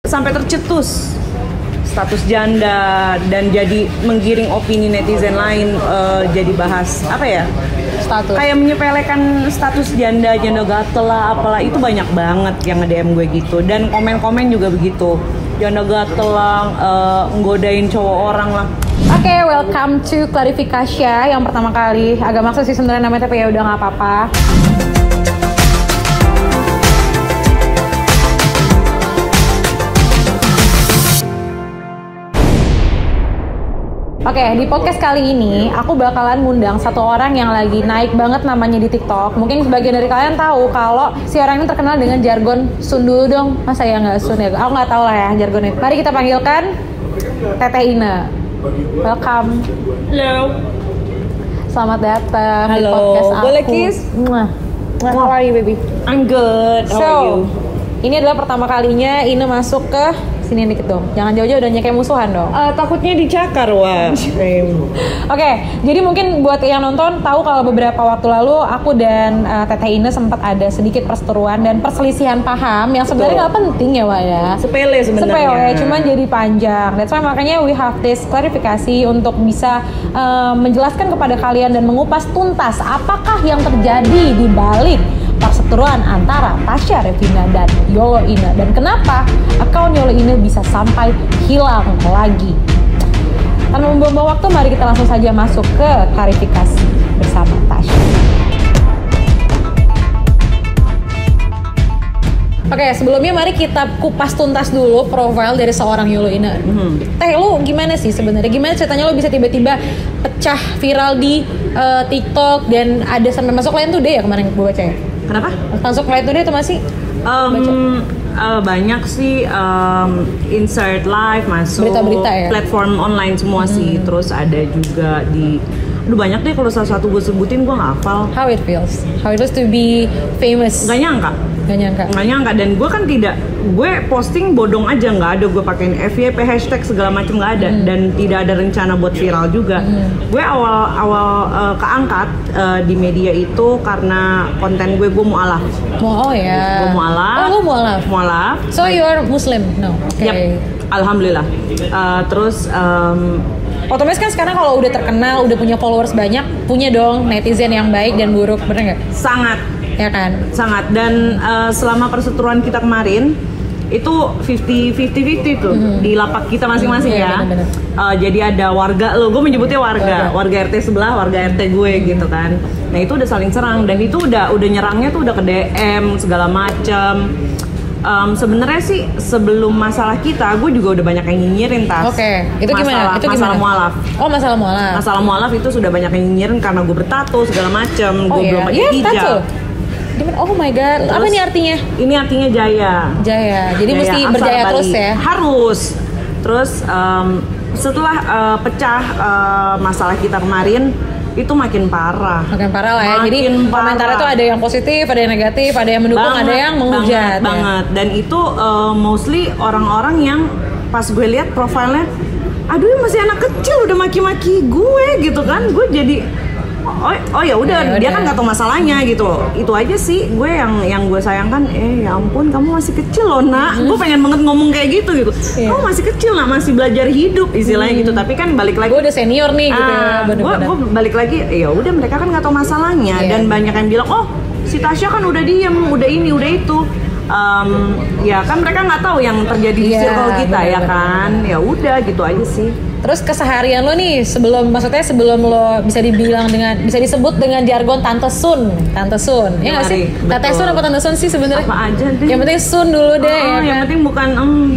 sampai tercetus status janda dan jadi menggiring opini netizen lain, jadi bahas apa ya, Status. kayak menyepelekan status janda gatel lah apalah, itu banyak banget yang nge-DM gue gitu, dan komen-komen juga begitu, janda gatel lah, nggodain cowok orang lah. Oke, welcome to Klarifikasi yang pertama kali. Agak maksa sih sebenarnya namanya, tapi ya udah nggak apa-apa. Oke, di podcast kali ini aku bakalan ngundang satu orang yang lagi naik banget namanya di TikTok. Mungkin sebagian dari kalian tahu kalau si orang ini terkenal dengan jargon Sun dulu dong. Masa ya nggak Sun ya? Aku nggak tahu lah ya jargonnya. Mari kita panggilkan Teteh Ine. Welcome. Halo. Selamat datang di Halo. podcast aku. Boleh kiss? Mwah. How are you, baby? I'm good. How are you? Ini adalah pertama kalinya Ine masuk ke sini dikit dong. Jangan jauh-jauh dan kayak musuhan dong. Takutnya dicakar, wah. Oke, jadi mungkin buat yang nonton tahu kalau beberapa waktu lalu aku dan Teteh Ine sempat ada sedikit perseteruan dan perselisihan paham yang sebenarnya nggak penting ya, Wak ya. Sepele sebenarnya. Sepele, cuman jadi panjang. That's why makanya we have this klarifikasi untuk bisa menjelaskan kepada kalian dan mengupas tuntas apakah yang terjadi di balik perseteruan antara Tasya Revina dan Yolo Ine, dan kenapa akun Yolo Ine bisa sampai hilang lagi. Tanpa membuang waktu, mari kita langsung saja masuk ke klarifikasi bersama Tasya. Oke, sebelumnya mari kita kupas tuntas dulu profil dari seorang Yolo Ine. Teh, lu gimana sih sebenarnya? Gimana ceritanya lu bisa tiba-tiba pecah viral di TikTok dan ada sampai masuk Line Today ya kemarin gue baca ya? Kenapa? Masuk Line Today itu masih? Banyak sih, insert live masuk Berita-berita ya? platform online semua sih. Terus ada juga di, aduh banyak deh, kalau salah satu gue sebutin gue nggak hafal. How it feels to be famous? Nggak nyangka. Nggak nyangka, dan gue kan tidak, gue posting bodong aja, nggak ada gue pakein FYP hashtag segala macam, nggak ada, dan tidak ada rencana buat viral juga. Gue awal keangkat di media itu karena konten gue mualaf. Oh ya. Gue mualaf. Oh, lu mualaf. Mualaf. So you are Muslim? No. Oke. Yep. Alhamdulillah. Terus otomatis kan sekarang kalau udah terkenal, udah punya followers banyak, punya dong netizen yang baik dan buruk, bener nggak? sangat Ya kan? sangat, dan selama perseteruan kita kemarin itu 50-50 tuh di lapak kita masing-masing ya. Bener-bener. Jadi ada warga lo, gue menyebutnya warga RT sebelah, warga RT gue gitu kan. Nah itu udah saling serang, dan itu udah nyerangnya tuh udah ke DM segala macam. Sebenarnya sih sebelum masalah kita, gue juga udah banyak yang nyinyirin, Tas. Oke, itu gimana? Masalah mualaf. Oh, masalah mualaf. Masalah mualaf itu sudah banyak yang nyinyirin karena gue bertato segala macam, gue belum pakai hijab. Oh my god, Terus, apa nih artinya? Ini artinya jaya. Jaya, jadi Jaya, mesti asal berjaya Bali. terus ya? Harus. Terus setelah pecah masalah kita kemarin, itu makin parah. Makin parah lah ya, jadi Makin komentarnya parah. tuh ada yang positif, ada yang negatif, ada yang mendukung, ada yang menghujat. Banget. Dan itu mostly orang-orang yang pas gue lihat profilnya, aduh masih anak kecil udah maki-maki gue gitu kan. Gue jadi oh ya udah, dia kan nggak tahu masalahnya gitu. Itu aja sih gue yang gue sayangkan. Ya ampun, kamu masih kecil loh nak. Gue pengen banget ngomong kayak gitu. Kamu masih kecil nak, masih belajar hidup istilahnya gitu. Tapi kan balik lagi, Gue udah senior nih gitu ya. gue balik lagi, ya udah mereka kan nggak tahu masalahnya. Dan banyak yang bilang, oh si Tasya kan udah diem, udah ini, udah itu. Ya kan mereka nggak tahu yang terjadi di circle kita, ya kan. Ya udah gitu aja sih. Terus keseharian lo nih sebelum lo bisa disebut dengan jargon Tante Sun, ya nggak sih? Tante Sun apa Tante Sun sih sebenarnya? Apa aja deh. Yang penting Sun dulu deh. Ya yang kan? penting bukan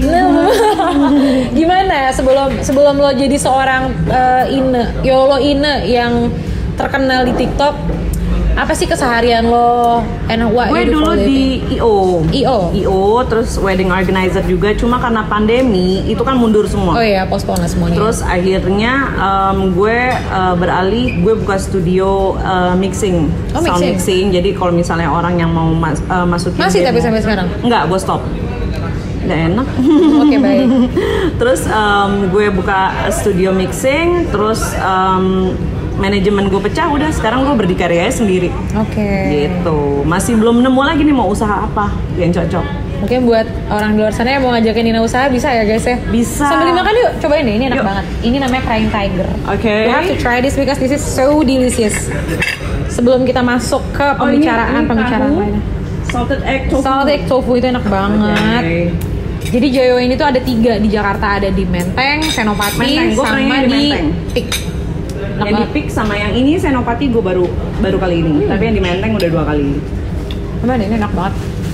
Gimana sebelum lo jadi seorang Yolo Ine yang terkenal di TikTok? Apa sih keseharian lo? Gue dulu di IO, terus wedding organizer juga. Cuma karena pandemi itu kan mundur semua. Oh iya, postpone semuanya. Terus akhirnya gue beralih, gue buka studio mixing, sound mixing. Jadi kalau misalnya orang yang mau masukin masih tapi sampai sekarang? Enggak, gue stop. Nggak enak. Oke, baik. Terus gue buka studio mixing, terus manajemen gue pecah, udah sekarang gue berdikari aja sendiri. Oke. Gitu. Masih belum nemu lagi nih mau usaha apa yang cocok. Mungkin buat orang di luar sana yang mau ngajakin Ina usaha bisa ya guys ya. Bisa. Sambil dimakan yuk, cobain deh, ini enak Yuk. banget. Ini namanya Crying Tiger. Oke. You have to try this because this is so delicious. Sebelum kita masuk ke pembicaraan lainnya. Salted egg tofu. Salted egg tofu itu enak banget. Okay. Jadi Joyo ini tuh ada 3 di Jakarta, ada di Menteng, Senopati, Menteng, gua sama pernah di di Menteng. Pik. Yang di Pik sama yang ini Senopati gue baru kali ini. Tapi yang di Menteng udah 2 kali. Cuman ini enak banget.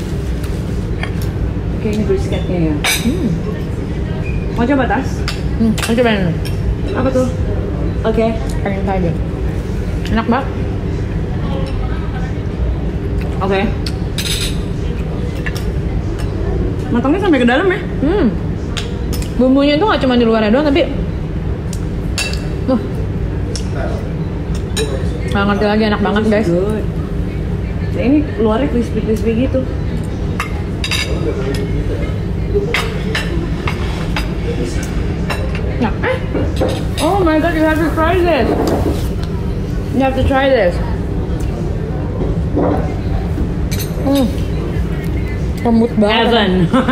Oke, ini brisketnya ya. Mau coba Tas? Aku cobain. Apa tuh? Oke. Pengen aja. Enak banget. Oke. Matangnya sampai ke dalam ya? Bumbunya tuh nggak cuma di luarnya doang, tapi nggak ngerti lagi, enak banget guys. Good. Nah, ini luarnya crispy gitu. Nah, oh my god, you have to try this. You have to try this. Lembut banget. Heaven.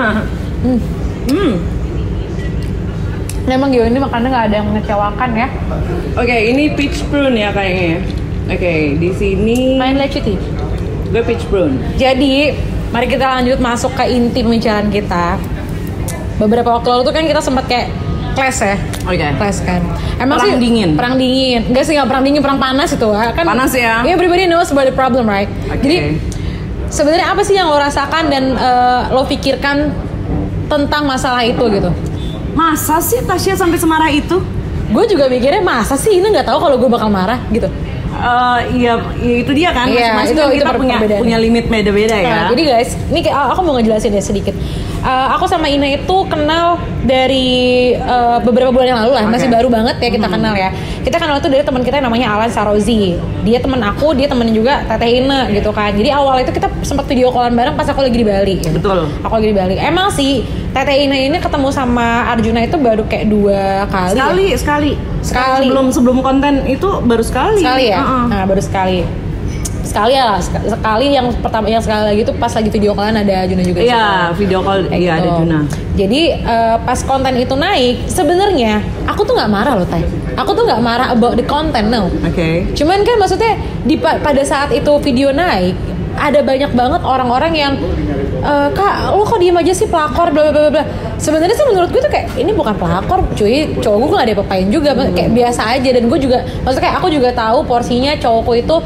Emang Gio ini makannya nggak ada yang mengecewakan ya. Oke, ini peach prune ya kayaknya. Oke, di sini Main leciti. gue peach prune. Jadi, mari kita lanjut masuk ke inti pembicaraan kita. Beberapa waktu lalu tuh kan kita sempat kayak clash ya. Oke. Clash kan. Emang Perang sih dingin. Perang dingin. Enggak sih, nggak perang dingin, perang panas itu kan. Panas ya. Yeah, everybody knows about the problem, right? Oke. Jadi sebenarnya apa sih yang lo rasakan dan lo pikirkan tentang masalah itu gitu? Masa sih Tasya sampai semarah itu? Gue juga mikirnya masa sih ini nggak tahu kalau gue bakal marah gitu. Iya, itu dia kan. Iya, Masing-masing kan itu kita perbedaannya. punya limit beda-beda ya. Nah, jadi guys, ini aku mau ngejelasin deh sedikit. Aku sama Ina itu kenal dari beberapa bulan yang lalu lah, masih baru banget ya kita kenal ya. Kita kenal itu dari teman kita yang namanya Alan Sarozi. Dia teman aku, dia temen juga Teteh Ina gitu kan. Jadi awal itu kita sempat video callan bareng pas aku lagi di Bali. Gitu. Betul. Aku lagi di Bali. Emang sih Teteh Ina ini ketemu sama Arjuna itu baru kayak 2 kali. Sekali. Sekali. Sebelum konten itu baru sekali. Sekali ya? Nah, baru sekali. Sekali ya, sekali yang pertama, yang sekali lagi itu pas lagi video callan ada Juna juga. Iya, video call Kayak iya gitu. ada Juna. Jadi pas konten itu naik, sebenarnya aku tuh nggak marah loh, Tay. Aku tuh nggak marah about the content, no. Oke. Cuman kan maksudnya pada saat itu video naik, ada banyak banget orang-orang yang Kak, lo kok diem aja sih, pelakor bla bla bla bla. Sebenarnya sih menurut gue tuh kayak ini bukan pelakor, cuy. Cowok gue gak ada apa-apain juga, kayak biasa aja. Dan gue juga, maksudnya kayak aku juga tahu porsinya cowokku itu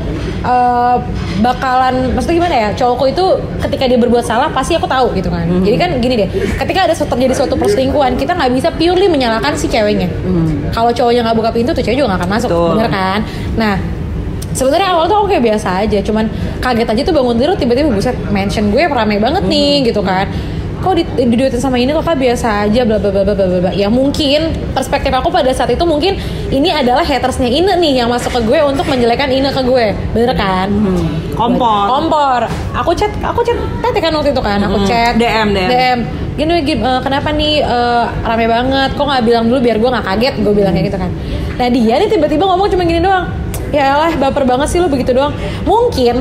bakalan, maksudnya gimana ya? Cowokku itu ketika dia berbuat salah pasti aku tahu gitu kan. Jadi kan gini deh, ketika ada terjadi suatu perselingkuhan, kita nggak bisa purely menyalahkan si ceweknya. Kalau cowoknya nggak buka pintu, tuh cewek juga nggak akan masuk, Betul. bener kan? Nah, sebenarnya awal tuh aku kayak biasa aja, cuman kaget aja tuh bangun tidur tiba-tiba buset mention gue rame banget nih gitu kan. Kok diduetin sama ini kok Kak biasa aja bla bla bla bla bla bla. Ya mungkin perspektif aku pada saat itu mungkin ini adalah hatersnya Ine nih yang masuk ke gue untuk menjelekan Ine ke gue. Bener kan? Kompor. Aku chat Tete kan waktu itu kan. Aku chat DM. Gini kenapa nih rame banget, kok nggak bilang dulu biar gue nggak kaget, gue bilang kayak gitu kan. Nah dia nih tiba-tiba ngomong cuma gini doang, ya elah baper banget sih lo begitu doang. Mungkin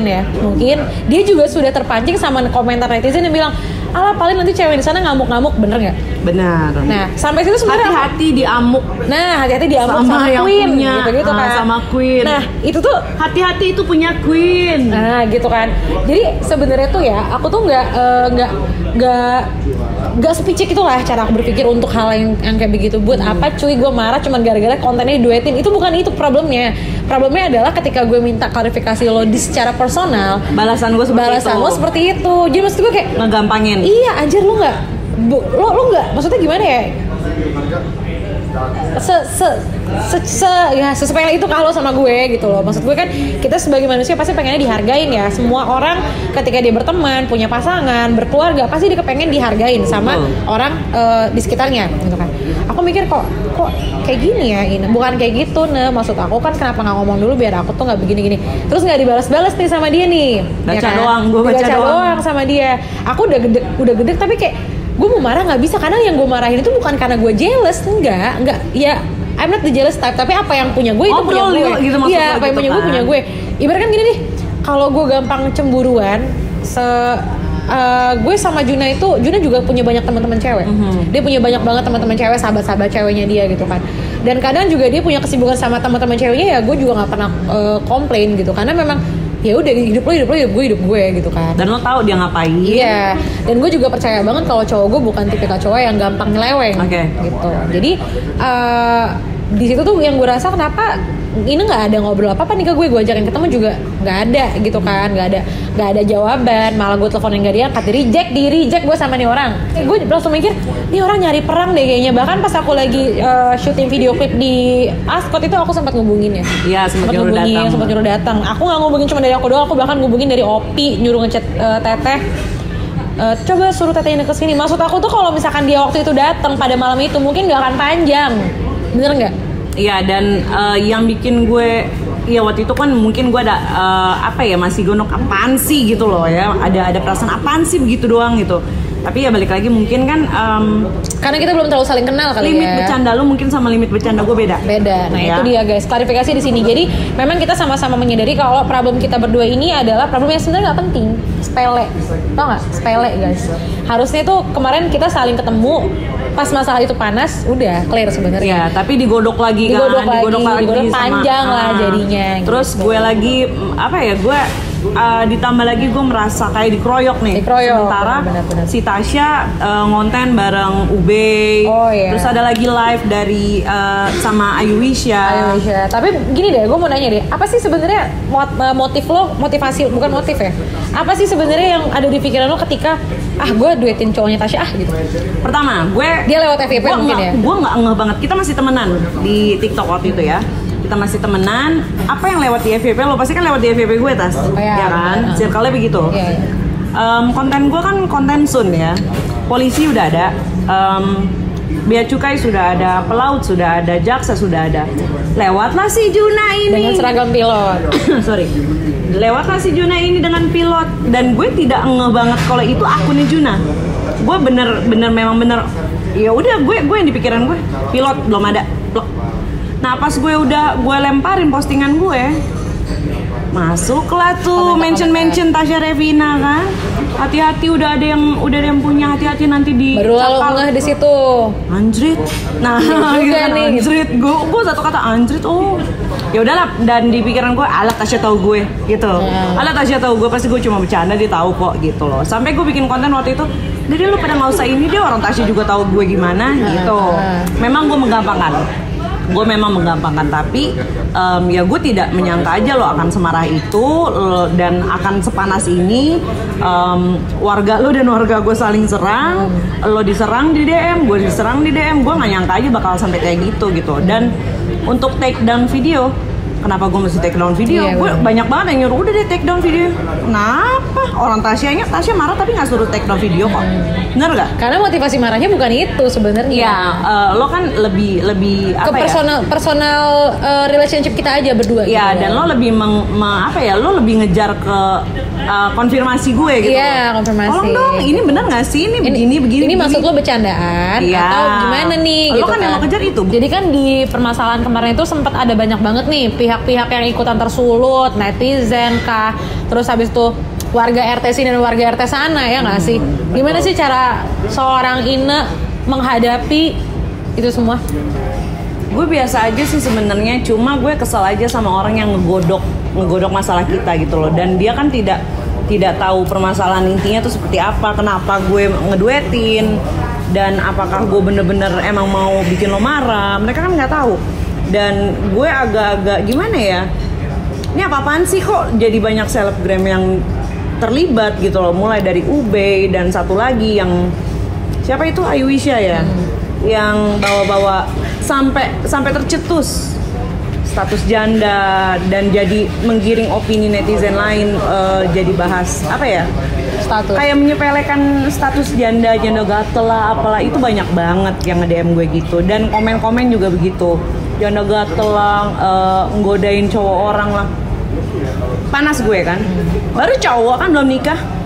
dia juga sudah terpancing sama komentar netizen yang bilang, alah paling nanti cewek di sana ngamuk-ngamuk, bener nggak? Benar. Nah sampai situ sebenarnya hati-hati diamuk. Nah hati-hati diamuk sama yang Queen punya, gitu kan. sama Queen. Nah itu tuh Hati-hati itu punya Queen. nah gitu kan. Jadi sebenarnya tuh ya aku tuh nggak sepicik itulah cara aku berpikir untuk hal yang kayak begitu. Buat apa cuy gue marah cuman gara-gara kontennya diduetin? Itu bukan itu problemnya. Problemnya adalah ketika gue minta klarifikasi lo di secara personal, Balasan gue seperti itu. Jadi maksud gue kayak ngegampangin. iya anjir lo nggak maksudnya gimana ya? Sesepele itu kalau sama gue gitu loh. Maksud gue kan kita sebagai manusia pasti pengennya dihargain ya. Semua orang ketika dia berteman, punya pasangan, berkeluarga pasti dia kepengen dihargain sama orang di sekitarnya gitu kan. Aku mikir kok kayak gini ya ini. Bukan kayak gitu nih. Maksud aku kan kenapa nggak ngomong dulu biar aku tuh nggak begini-gini. Terus nggak dibalas-balas nih sama dia nih. Baca doang, gue baca doang sama dia. Aku udah gede tapi kayak gue mau marah nggak bisa, karena yang gue marahin itu bukan karena gue jealous, enggak ya I'm not the jealous type, tapi apa yang punya gue itu punya gue gitu, iya apa yang punya gue punya gue. Ibaratkan gini nih, kalau gue gampang cemburuan gue sama Juna juga punya banyak teman-teman cewek. Dia punya banyak banget teman-teman cewek, sahabat-sahabat ceweknya dia gitu kan. Dan kadang juga dia punya kesibukan sama teman-teman ceweknya, ya gue juga nggak pernah komplain gitu, karena memang ya udah hidup lo hidup gue gitu kan. Dan lo tahu dia ngapain. Iya. Dan gue juga percaya banget kalau cowok gue bukan tipikal cowok yang gampang nyeleweng. Gitu. Jadi di situ tuh yang gue rasa kenapa ini nggak ada ngobrol apa nih ke gue ajakin ketemu juga nggak ada gitu kan, nggak ada jawaban, malah gue teleponin nggak diangkat, di reject gue sama nih orang. Gue langsung mikir nih orang nyari perang deh kayaknya. Bahkan pas aku lagi syuting video klip di Ascot itu aku sempat ngubungin ya. Iya, sempat nyuruh datang. Aku nggak ngubungin cuma dari aku doang, aku bahkan ngubungin dari Opi, nyuruh ngechat Teteh. Coba suruh Tetehnya ke sini. Maksud aku tuh kalau misalkan dia waktu itu datang pada malam itu mungkin nggak akan panjang, bener nggak? Iya, dan yang bikin gue, ya waktu itu kan mungkin gue ada masih gonok apaan sih gitu loh ya, ada perasaan apaan sih begitu doang gitu. Tapi ya balik lagi mungkin kan karena kita belum terlalu saling kenal kali limit bercanda lu mungkin sama limit bercanda gue beda. Nah ya. Itu dia guys, klarifikasi di sini. Jadi memang kita sama-sama menyadari kalau problem kita berdua ini adalah problem yang sebenarnya nggak penting, sepele, tau nggak? Sepele guys. Harusnya tuh kemarin kita saling ketemu pas masalah itu panas, udah clear sebenarnya. Ya, tapi digodok lagi digodok panjang lah jadinya. Terus gitu. Gue lagi gue ditambah lagi gue merasa kayak dikeroyok nih. Sementara bener. Si Tasya ngonten bareng Ube. Terus ada lagi live dari sama Ayuwisha. Tapi gini deh, gue mau nanya deh, apa sih sebenarnya motif lo, motivasi bukan motif ya? Apa sih sebenarnya yang ada di pikiran lo ketika gue duetin cowoknya Tasya gitu? Pertama, dia lewat FYP mungkin ya. Gue nggak ngeh banget. Kita masih temenan di TikTok waktu itu ya. Kita masih temenan. Apa yang lewat di FYP lo pasti kan lewat di FYP gue Tas, ya kan? Circle-nya begitu. Konten gue kan konten Sun ya. Polisi udah ada, bea cukai sudah ada, pelaut sudah ada, jaksa sudah ada. Lewatlah si Juna ini dengan seragam pilot. Lewatlah si Juna ini dengan pilot, dan gue tidak ngeh banget kalau itu akunnya Juna. Gue bener. Ya udah gue yang di pikiran gue pilot belum ada. Nah pas gue lemparin postingan gue, masuklah tuh mention Tasya Revina kan. Hati-hati udah ada yang punya, hati-hati nanti di baru lalu ngeh di situ. Anjrit. Nah, gitu kan, anjrit. Gue satu kata anjrit. Oh. Ya udahlah, dan di pikiran gue ala Tasya tahu gue gitu. Ala Tasya tahu gue, pasti gue cuma bercanda, dia tahu kok gitu loh. Sampai gue bikin konten waktu itu, jadi lu pada nggak usah ini, dia orang Tasya juga tahu gue gimana gitu. Memang gue menggampangkan, tapi ya gue tidak menyangka aja lo akan semarah itu dan akan sepanas ini. Warga lo dan warga gue saling serang, lo diserang di DM, gue diserang di DM. Gue nggak nyangka aja bakal sampai kayak gitu. Dan untuk take down video, kenapa gue mesti take down video? Gue banyak banget yang nyuruh udah deh take down video. Kenapa? Orang Tasya marah tapi nggak suruh take down video kok. Bener nggak? Karena motivasi marahnya bukan itu sebenarnya. Ya, lo kan lebih ke personal relationship kita aja berdua. Ya, gitu. Dan lo lebih lo lebih ngejar ke konfirmasi gue gitu. Iya, konfirmasi. Tolong dong, ini bener nggak sih? Ini begini. Ini maksud lo bercandaan atau gimana nih? Lo gitu kan yang mau kejar itu. Jadi kan di permasalahan kemarin itu sempat ada banyak banget nih pihak-pihak yang ikutan tersulut, netizen kah, terus habis itu warga RT sini dan warga RT sana, ya nggak sih? Gimana sih cara seorang Ine menghadapi itu semua? Gue biasa aja sih sebenarnya, cuma gue kesel aja sama orang yang ngegodok masalah kita gitu loh. Dan dia kan tidak tahu permasalahan intinya tuh seperti apa, kenapa gue ngeduetin, dan apakah gue bener-bener emang mau bikin lo marah. Mereka kan nggak tahu. Dan gue agak-agak gimana ya, ini apa-apaan sih kok jadi banyak selebgram yang terlibat gitu loh. Mulai dari Ube dan satu lagi yang siapa itu, Ayuwisha ya, yang bawa-bawa sampai tercetus status janda dan jadi menggiring opini netizen lain, jadi bahas apa ya, status kayak menyepelekan status janda gatel lah apalah. Itu banyak banget yang nge-DM gue gitu, dan komen-komen juga begitu, janda gatel lah, nggodain cowok orang lah. Panas gue kan, baru cowok kan belum nikah,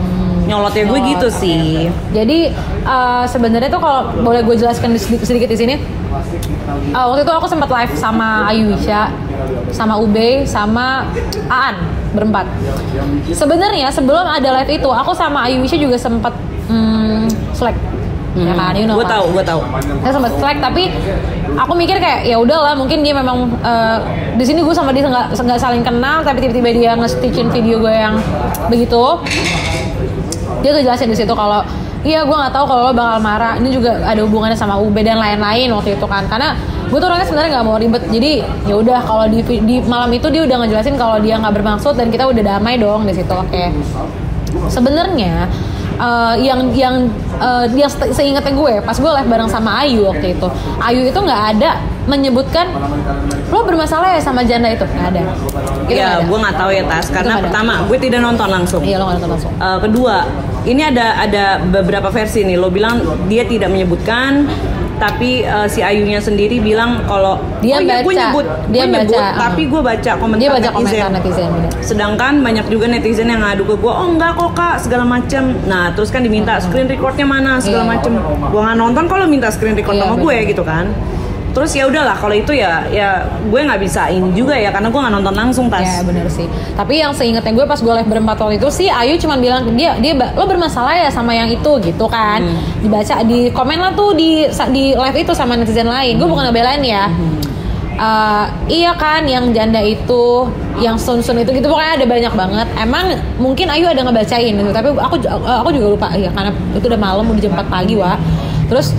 nyolotnya gue gitu sih. Jadi sebenarnya tuh kalau boleh gue jelaskan sedikit di sini. Waktu itu aku sempat live sama Ayuisha, sama Ube, sama Aan berempat. Sebenarnya sebelum ada live itu, aku sama Ayuisha juga sempat Slack. Ya kan, you know. Gue tahu. Saya sempat Slack, tapi aku mikir kayak ya udahlah, mungkin dia memang di sini gue sama dia nggak saling kenal, tapi tiba-tiba dia nge-stitchin video gue yang begitu. Dia ngejelasin di situ kalau iya gue nggak tahu kalau lo bakal marah. Ini juga ada hubungannya sama Ube dan lain-lain waktu itu kan. Karena gue tuh orangnya sebenarnya nggak mau ribet. Jadi ya udah, kalau di malam itu dia udah ngejelasin kalau dia nggak bermaksud dan kita udah damai dong di situ. Oke. Sebenarnya yang seingatnya gue pas gue live bareng sama Ayu waktu itu, Ayu itu nggak ada menyebutkan lo bermasalah ya sama janda itu, nggak ada. Iya, gue nggak tahu ya Tas, karena pertama gue tidak nonton langsung. Iya, lo nggak nonton langsung. Kedua, ini ada beberapa versi nih. Lo bilang dia tidak menyebutkan, tapi si Ayunya sendiri bilang kalau dia gue nyebut, tapi gue baca komentar, dia baca komentar netizen. Sedangkan banyak juga netizen yang ngadu ke gue, oh enggak kok kak, segala macem. Nah terus kan diminta screen recordnya mana segala macem. Gue nggak nonton kalau minta screen record sama gue gitu kan. Terus ya udahlah, kalau itu ya gue nggak bisa ini juga ya, karena gue nggak nonton langsung Tas. Ya benar sih. Tapi yang seingatnya gue pas gue live berempat waktu itu sih, Ayu cuma bilang dia lo bermasalah ya sama yang itu gitu kan. Dibaca di komen lah tuh di live itu sama netizen lain. Gue bukan ngebelain ya. Iya kan, yang janda itu, yang sun itu gitu, pokoknya ada banyak banget. Emang mungkin Ayu ada ngebacain gitu, tapi aku juga lupa ya, karena itu udah malam, udah jam 4 pagi wah. Terus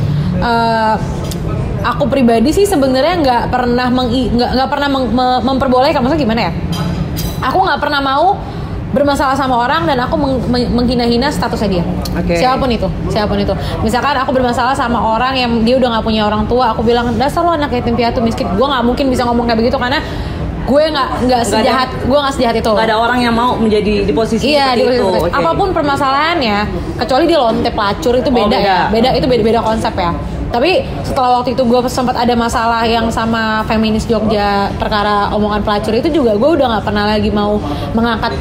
aku pribadi sih sebenarnya nggak pernah memperbolehkan, maksudnya gimana ya? Aku nggak pernah mau bermasalah sama orang dan aku menghina-hina statusnya dia. Siapapun itu. Misalkan aku bermasalah sama orang yang dia udah nggak punya orang tua, aku bilang dasar lo anak yatim piatu miskin. Gue nggak mungkin bisa ngomong kayak begitu karena gue nggak sejahat itu. Gak ada orang yang mau menjadi di posisi seperti itu. Okay. Apapun permasalahannya, kecuali dia lonte pelacur itu beda ya. Beda konsep ya. Tapi setelah waktu itu gue sempat ada masalah yang sama feminis Jogja perkara omongan pelacur itu juga, gue udah nggak pernah lagi mau mengangkat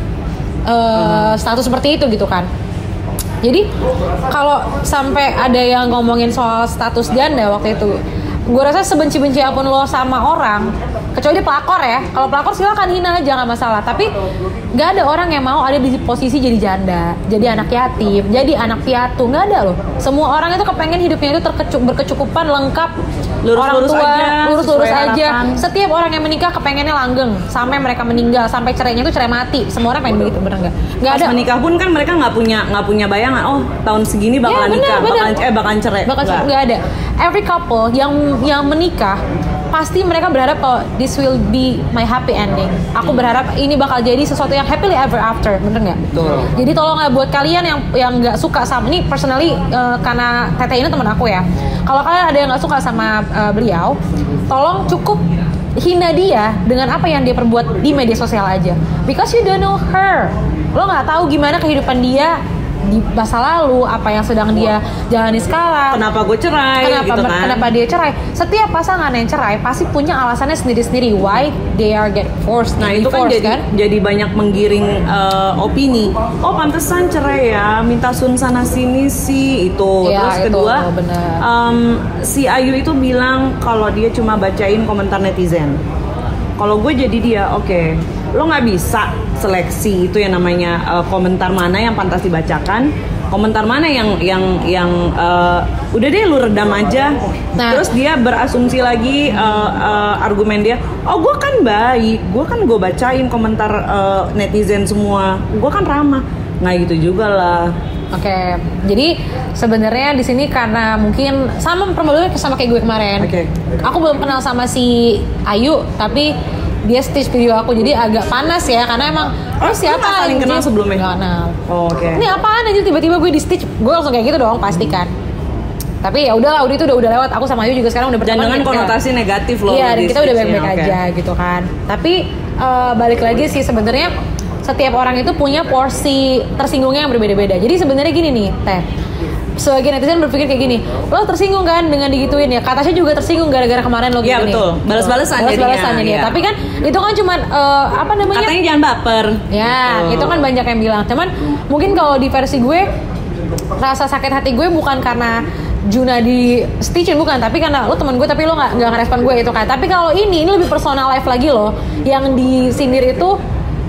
status seperti itu gitu kan. Jadi kalau sampai ada yang ngomongin soal status janda waktu itu, gue rasa sebenci-benci apapun lo sama orang, kecuali dia pelakor ya. Kalau pelakor silakan hina aja, nggak masalah. Tapi nggak ada orang yang mau ada di posisi jadi janda, jadi anak yatim, jadi anak piatu. Nggak ada loh. Semua orang itu kepengen hidupnya itu berkecukupan, lengkap, orang tua lurus-lurus aja. Setiap orang yang menikah kepengennya langgeng sampai mereka meninggal, sampai cerainya itu cerai mati. Semua orang pengen begitu, bener nggak? Nggak ada. Menikah pun kan mereka nggak punya bayangan. Oh tahun segini bakalan nikah, bakalan cerai. Nggak ada. Every couple yang menikah pasti mereka berharap kalau this will be my happy ending. Aku berharap ini bakal jadi sesuatu yang happily ever after, bener nggak? Betul. Jadi tolong buat kalian yang nggak suka sama ini, personally karena Teteh ini teman aku ya. Kalau kalian ada yang nggak suka sama beliau, tolong cukup hina dia dengan apa yang dia perbuat di media sosial aja. Because you don't know her. Lo nggak tahu gimana kehidupan dia di masa lalu, apa yang sedang dia jalani sekarang. Kenapa gue cerai? Kenapa dia cerai? Setiap pasangan yang cerai pasti punya alasannya sendiri-sendiri. Why they are get forced? Nah itu kan jadi banyak menggiring opini. Oh pantesan cerai ya, minta sun sana sini sih itu. Ya, terus kedua, si Ayu itu bilang kalau dia cuma bacain komentar netizen. Kalau gue jadi dia, oke, lo nggak bisa seleksi itu yang namanya komentar mana yang pantas dibacakan, komentar mana yang udah deh lu redam aja. Nah, terus dia berasumsi lagi argumen dia, oh gue kan baik, gue bacain komentar netizen semua, gue kan ramah. Nggak gitu juga lah. Oke, jadi sebenarnya di sini karena mungkin sama permodalannya sama kayak gue kemarin. Aku belum kenal sama si Ayu, tapi dia stitch video aku, jadi agak panas ya karena emang siapa saling kenal sebelumnya? Nggak kenal. Oke. Ini apaan aja tiba-tiba gue di stitch, gue langsung kayak gitu dong pasti kan. Tapi ya udahlah, udah lewat. Aku sama Ayu juga sekarang udah berteman. Jangan konotasi negatif loh. Iya, dan kita udah baik-baik aja gitu kan. Tapi balik lagi sih sebenarnya setiap orang itu punya porsi tersinggungnya yang berbeda-beda. Jadi sebenarnya gini nih, Teh. Sebagian netizen berpikir kayak gini, lo tersinggung kan dengan digituin ya. Kak Tasya juga tersinggung gara-gara kemarin lo gini. Iya betul, balas-balasan jadinya. Iya. Tapi kan itu kan cuman apa namanya? Katanya jangan baper. Ya, itu kan banyak yang bilang. Cuman Mungkin kalau di versi gue, rasa sakit hati gue bukan karena Juna di stitchin, bukan, tapi karena lo teman gue tapi lo nggak ngerespon gue itu kan. Tapi kalau ini lebih personal life lagi loh, yang disindir itu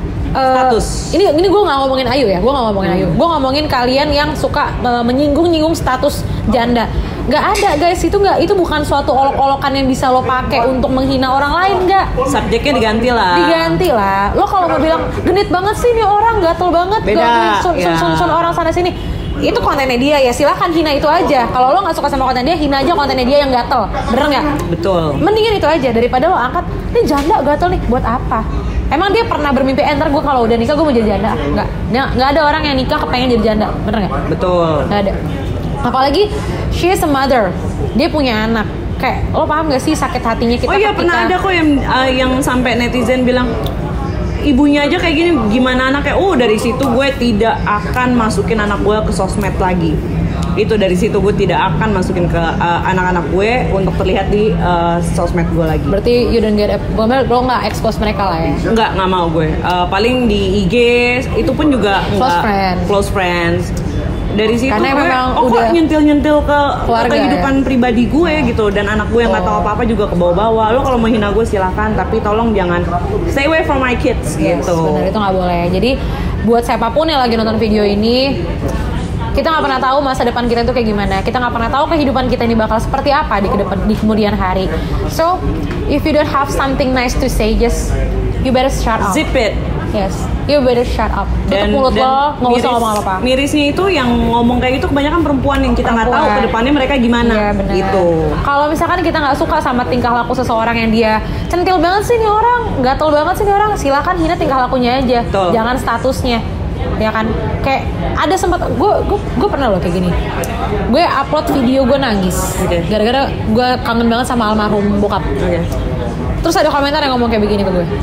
status. Ini gue nggak ngomongin Ayu ya, gue nggak ngomongin Ayu, gue ngomongin kalian yang suka menyinggung status janda. Nggak ada guys, itu bukan suatu olok-olokan yang bisa lo pakai untuk menghina orang lain, nggak. Subjeknya diganti lah. Lo kalau mau bilang genit banget sih nih orang, gatel banget, beda, sun orang sana sini, itu kontennya dia ya, silakan hina itu aja. Kalau lo nggak suka sama konten dia, hina aja kontennya dia yang gatel, bener nggak? Betul. Mendingan itu aja daripada lo angkat nih janda gatel nih, buat apa? Emang dia pernah bermimpi ntar gue kalau udah nikah gue mau jadi janda? Nggak ada orang yang nikah kepengen jadi janda, bener nggak? Betul. Nggak ada. Apalagi she is a mother, dia punya anak. Kayak lo paham gak sih sakit hatinya kita? Oh iya, pernah ada kok yang sampai netizen bilang ibunya aja kayak gini, gimana anaknya? Dari situ gue tidak akan masukin anak gue ke sosmed lagi. Itu dari situ gue tidak akan masukin ke anak-anak gue untuk terlihat di sosmed gue lagi. Berarti you don't get lo nggak expose mereka lah ya? Nggak mau gue. Paling di IG itu pun juga close friends. Dari situ karena gue udah kok nyentil ke kehidupan ya? Pribadi gue gitu, dan anak gue yang nggak tahu apa-apa juga ke bawah-bawah. Lo kalau mau hina gue silakan, tapi tolong jangan stay away from my kids gitu. Benar, itu nggak boleh. Jadi buat siapapun yang lagi nonton video ini, kita nggak pernah tahu masa depan kita itu kayak gimana. Kita nggak pernah tahu kehidupan kita ini bakal seperti apa di kemudian hari. So if you don't have something nice to say, just you better shut up. Zip it. Yes, you better shut up. Tutup mulut lo, nggak usah ngomong apa-apa. Mirisnya itu yang ngomong kayak gitu kebanyakan perempuan yang kita nggak tahu ke depannya mereka gimana. Iya, bener. Gitu. Kalau misalkan kita nggak suka sama tingkah laku seseorang yang dia centil banget sih nih orang, gatel banget sih nih orang, silakan hina tingkah lakunya aja. Betul. Jangan statusnya. Ya kan, kayak ada sempat gue pernah loh kayak gini. Gue upload video gue nangis, gara-gara gue kangen banget sama almarhum bokap. Terus ada komentar yang ngomong kayak begini ke gue,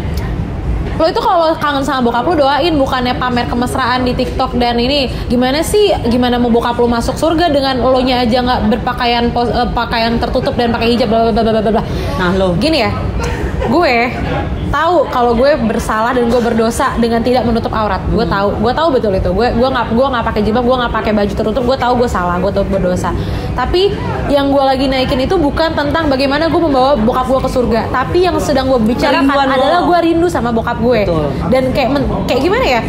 lo itu kalau kangen sama bokap lo doain, bukannya pamer kemesraan di TikTok. Dan ini gimana mau bokap lo masuk surga dengan lo nya aja nggak berpakaian pakaian tertutup dan pakai hijab bla bla bla bla bla. Nah lo gini ya, gue tahu kalau gue bersalah dan gue berdosa dengan tidak menutup aurat. Gue tahu betul itu. Gue nggak pakai jilbab, gue nggak pakai baju tertutup. Gue tahu gue salah, gue tahu berdosa. Tapi yang gue lagi naikin itu bukan tentang bagaimana gue membawa bokap gue ke surga, tapi yang sedang gue bicarakan adalah gue rindu sama bokap gue. Betul. Dan kayak gimana ya?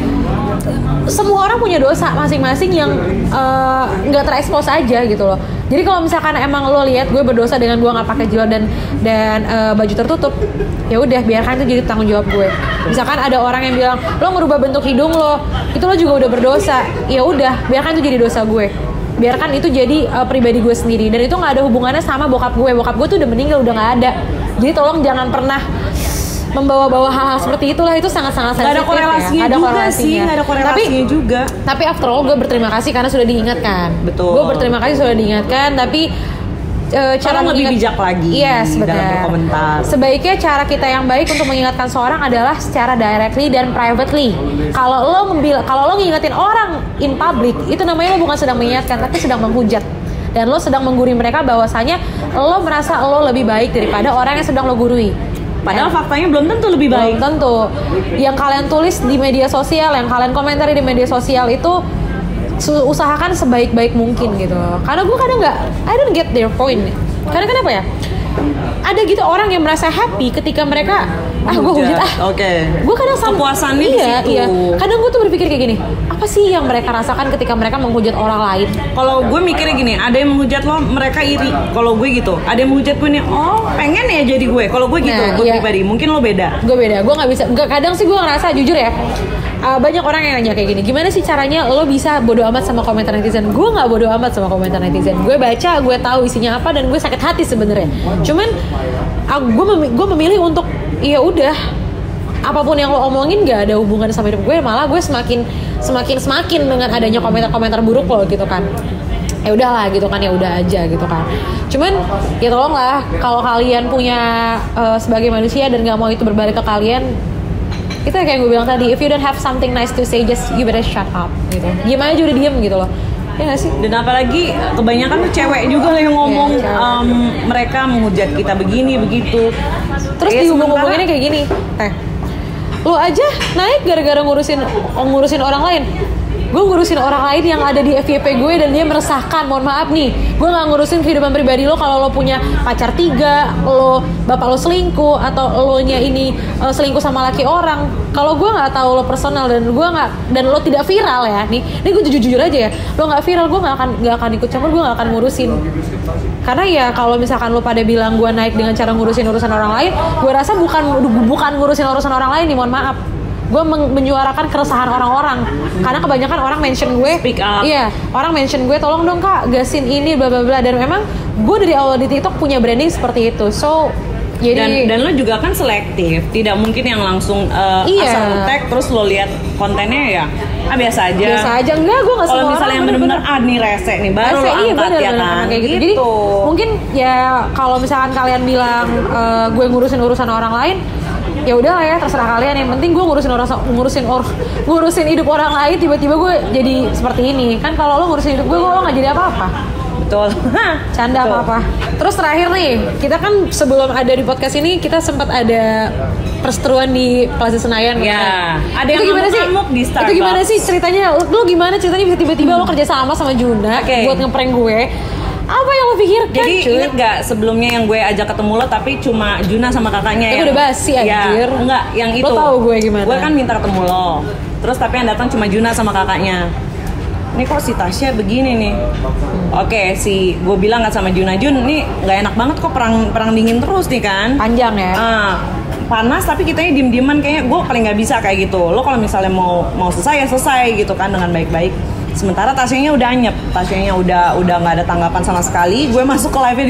Semua orang punya dosa masing-masing yang nggak terekspos aja gitu loh. Jadi kalau misalkan emang lo lihat gue berdosa dengan gue nggak pakai jilbab dan baju tertutup, ya udah biarkan itu jadi tanggung jawab gue. Misalkan ada orang yang bilang lo ngerubah bentuk hidung lo, itu lo juga udah berdosa. Ya udah biarkan itu jadi dosa gue. Biarkan itu jadi pribadi gue sendiri, dan itu nggak ada hubungannya sama bokap gue. Bokap gue tuh udah meninggal, udah nggak ada. Jadi tolong jangan pernah membawa-bawa hal-hal seperti itulah, itu sangat-sangat sensitif. Gak ada korelasinya ya. Gak ada korelasinya juga. Tapi after all gue berterima kasih karena sudah diingatkan. Betul. Gue berterima kasih sudah diingatkan, tapi cara lebih bijak lagi dalam berkomentar. Sebaiknya cara kita yang baik untuk mengingatkan seorang adalah secara directly dan privately. Kalau lo ngingetin orang in public, itu namanya lo bukan sedang mengingatkan, tapi sedang menghujat. Dan lo sedang menggurui mereka bahwasanya lo merasa lo lebih baik daripada orang yang sedang lo gurui. Padahal faktanya belum tentu lebih baik. Belum tentu. Yang kalian tulis di media sosial, yang kalian komentari di media sosial itu usahakan sebaik-baik mungkin gitu. Karena gue kadang I don't get their point. Karena kenapa ya? Ada gitu orang yang merasa happy ketika mereka gue hujat Gue kadang kepuasannya di situ. Iya. Kadang gue tuh berpikir kayak gini, apa sih yang mereka rasakan ketika mereka menghujat orang lain? Kalau gue mikirnya gini, ada yang menghujat lo, mereka iri. Kalau gue gitu, ada yang menghujat gue nih, pengen ya jadi gue. Kalau gue gitu, gue pribadi. Mungkin lo beda. Gue beda. Gue nggak bisa. Kadang sih gue ngerasa jujur ya. Banyak orang yang nanya kayak gini, gimana sih caranya lo bisa bodo amat sama komentar netizen? Gue nggak bodo amat sama komentar netizen. Gue baca, gue tahu isinya apa, dan gue sakit hati sebenarnya. Cuman gue memilih untuk ya udah, apapun yang lo omongin gak ada hubungan sama hidup gue. Malah gue semakin dengan adanya komentar-komentar buruk lo gitu kan. Ya udahlah gitu kan, ya udah aja gitu kan. Cuman ya tolonglah, kalau kalian punya sebagai manusia dan nggak mau itu berbalik ke kalian, itu kayak gue bilang tadi, if you don't have something nice to say, just you better shut up gitu. Diem aja udah diem gitu loh. Ya gak sih? Dan apalagi kebanyakan tuh cewek juga lah yang ngomong, mereka menghujat kita begini begitu. Terus dihubung-hubunginnya kayak gini, lo aja naik gara-gara ngurusin orang lain. gue ngurusin orang lain yang ada di FYP gue dan dia meresahkan. Mohon maaf nih, gue nggak ngurusin kehidupan pribadi lo. Kalau lo punya pacar 3, lo bapak lo selingkuh atau lo nya ini selingkuh sama laki orang, kalau gue nggak tahu lo personal dan gue nggak, dan lo tidak viral ya, nih gue jujur aja ya, lo nggak viral, gue nggak akan ikut campur, gue nggak akan ngurusin. Karena ya kalau misalkan lo pada bilang gue naik dengan cara ngurusin urusan orang lain, gue rasa bukan ngurusin urusan orang lain nih, mohon maaf. Gue menyuarakan keresahan orang-orang karena kebanyakan orang mention gue, speak up. Iya, orang mention gue, tolong dong kak gasin ini bla bla bla, dan memang gue dari awal di TikTok punya branding seperti itu. So jadi dan lo juga kan selektif, tidak mungkin yang langsung iya, asal tag terus lo lihat kontennya ya biasa aja. Enggak, gue nggak semua kalau misalnya orang yang bener-bener nih rese nih baru lo iya, angkat ya kan kayak gitu. gitu. Jadi mungkin ya kalau misalkan kalian bilang gue ngurusin urusan orang lain, ya udah lah ya, terserah kalian. Yang penting gue ngurusin hidup orang lain, tiba-tiba gue jadi seperti ini kan. Kalau lo ngurusin hidup gue nggak jadi apa-apa. Betul. Canda apa-apa. Terus terakhir nih, kita kan sebelum ada di podcast ini kita sempat ada perseteruan di Plaza Senayan. Ya, ada itu yang gimana sih? ngamuk di Starbucks. Itu gimana sih ceritanya? Lo gimana ceritanya bisa tiba-tiba lo kerja sama Juna buat ngeprank gue? Apa yang lo pikirkan? Jadi inget gak sebelumnya yang gue ajak ketemu lo tapi cuma Juna sama kakaknya itu yang udah basi anjir. Ya, enggak, yang itu. Lo tahu gue gimana? Gue kan minta ketemu lo. Terus tapi yang datang cuma Juna sama kakaknya. Ini kok si Tasya begini nih. Oke, gue bilang kan sama Juna, Jun, nih nggak enak banget kok perang dingin terus nih kan. Panjang ya. Panas tapi kitanya diem-dieman, kayaknya gue paling nggak bisa kayak gitu. Lo kalau misalnya mau selesai ya selesai gitu kan dengan baik-baik. Sementara Tasyanya udah anyep, Tasyanya udah nggak ada tanggapan sama sekali. Gue masuk ke live-nya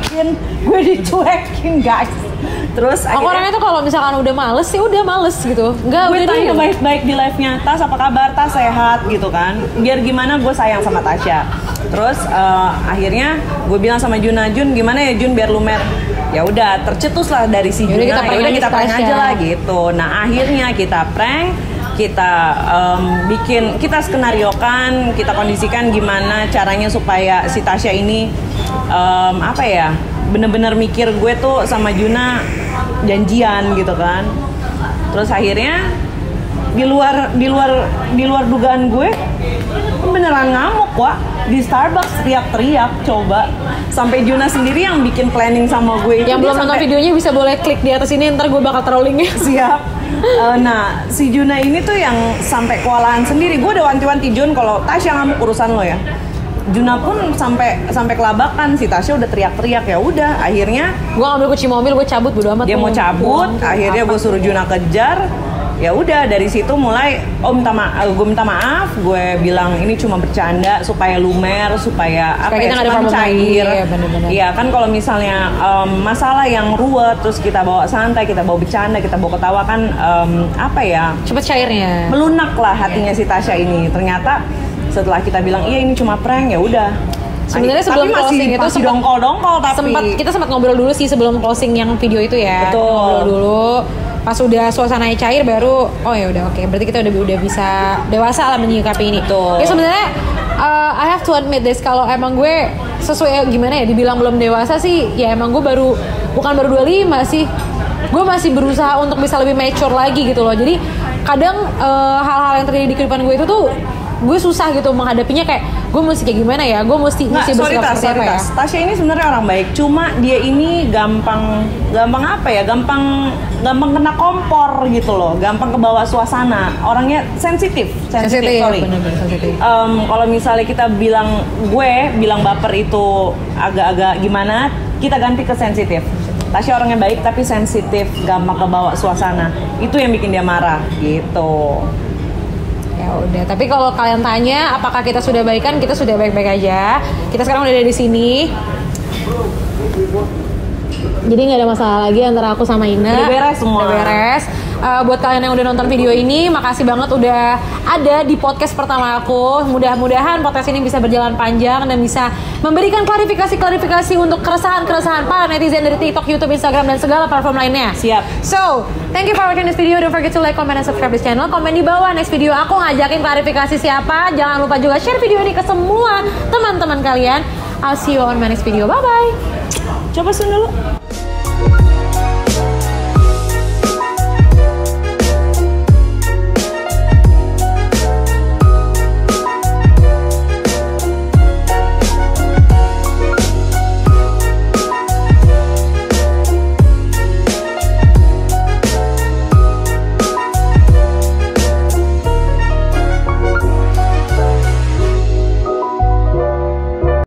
dicuekin guys. Terus aku orangnya tuh kalau misalkan udah males sih udah males gitu. Enggak, gue udah tanya baik-baik di live-nya, Tas apa kabar, Tas sehat gitu kan. Biar gimana gue sayang sama Tasya. Terus akhirnya gue bilang sama Juna, Jun gimana ya Jun biar lumer. Ya udah tercetus lah dari si Juna. Ya udah kita prank aja lah gitu. Nah akhirnya kita prank, kita skenariokan, kita kondisikan gimana caranya supaya si Tasya ini bener-bener mikir gue tuh sama Juna janjian gitu kan. Terus akhirnya di luar dugaan gue beneran ngamuk Wak di Starbucks, teriak-teriak coba. Sampai Juna sendiri yang bikin planning sama gue itu. Yang belum nonton videonya bisa boleh klik di atas ini, ntar gue bakal taruh linknya. Siap. Nah si Juna ini tuh yang sampai kewalahan sendiri. Gue udah wanti-wanti Jun kalau Tasya ngamuk urusan lo ya. Juna pun sampai kelabakan, si Tasya udah teriak-teriak. Ya udah akhirnya gue ngambil kunci mobil, gue cabut bodo amat. Dia mau cabut, akhirnya gue suruh Juna kejar. Ya udah dari situ mulai gue minta maaf, gue bilang ini cuma bercanda supaya lumer, supaya supaya cair. Iya kan kalau misalnya masalah yang ruwet terus kita bawa santai, kita bawa bercanda, kita bawa ketawa kan cepet cairnya, melunak lah hatinya si Tasya ini. Ternyata setelah kita bilang iya ini cuma prank, ya udah. Sebenarnya sebelum closing itu masih dongkol tapi kita sempat ngobrol dulu sih sebelum closing yang video itu ya. Betul. Ngobrol dulu. Pas udah suasananya cair baru ya udah oke. Berarti kita udah bisa dewasa lah menyikapi ini. Betul. Ya sebenarnya I have to admit this, kalau emang gue sesuai gimana ya dibilang belum dewasa sih, ya emang gue bukan baru 25 sih. Gue masih berusaha untuk bisa lebih mature lagi gitu loh. Jadi kadang hal-hal yang terjadi di kehidupan gue itu tuh gue susah gitu menghadapinya, kayak gue mesti kayak gimana ya, gue mesti bersikap seperti apa ya. Tasya ini sebenarnya orang baik, cuma dia ini gampang kena kompor gitu loh, gampang kebawa suasana, orangnya sensitif, sorry. Bener-bener sensitif. Kalau misalnya kita bilang baper itu agak-agak gimana, kita ganti ke sensitif. Tasya orangnya baik tapi sensitif, gampang kebawa suasana, itu yang bikin dia marah gitu. Ya udah, tapi kalau kalian tanya apakah kita sudah baikan, kita sudah baik-baik aja. Kita sekarang udah ada di sini. Jadi nggak ada masalah lagi antara aku sama Ina. Udah beres semua. Udah beres. Buat kalian yang udah nonton video ini, makasih banget udah ada di podcast pertama aku. Mudah-mudahan podcast ini bisa berjalan panjang dan bisa memberikan klarifikasi untuk keresahan-keresahan para netizen dari TikTok, YouTube, Instagram, dan segala platform lainnya. Siap. So, thank you for watching this video. Don't forget to like, comment, and subscribe this channel. Komen di bawah next video aku ngajakin klarifikasi siapa. Jangan lupa juga share video ini ke semua teman-teman kalian. I'll see you on my next video. Bye-bye. Coba sun dulu.